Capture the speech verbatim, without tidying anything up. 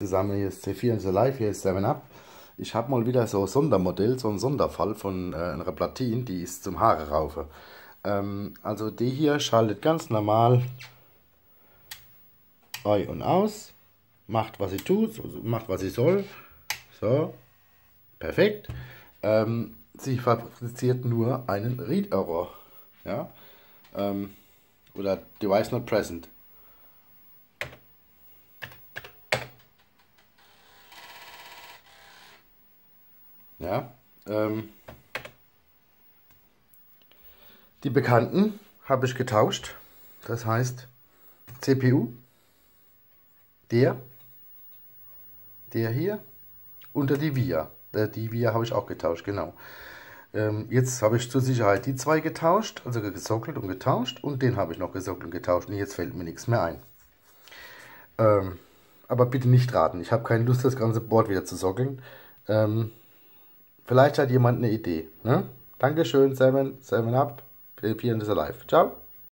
Zusammen, hier ist C vier ist Live, hier ist seven up. Ich habe mal wieder so ein Sondermodell, so ein Sonderfall von äh, einer Platine, die ist zum Haare raufen. Ähm, also die hier schaltet ganz normal ein und aus, macht was sie tut, macht was sie soll. So, perfekt. Ähm, sie fabriziert nur einen Read Error, ja, ähm, oder Device not present. Ja, ähm, die Bekannten habe ich getauscht. Das heißt C P U, der, der hier unter die V I A. Äh, die V I A habe ich auch getauscht, genau. Ähm, jetzt habe ich zur Sicherheit die zwei getauscht, also gesockelt und getauscht, und den habe ich noch gesockelt und getauscht, und jetzt fällt mir nichts mehr ein. Ähm, aber bitte nicht raten, ich habe keine Lust, das ganze Board wieder zu sockeln. Ähm, vielleicht hat jemand eine Idee. Ne? Dankeschön, Seven, Seven Up, P vier ist alive. Ciao.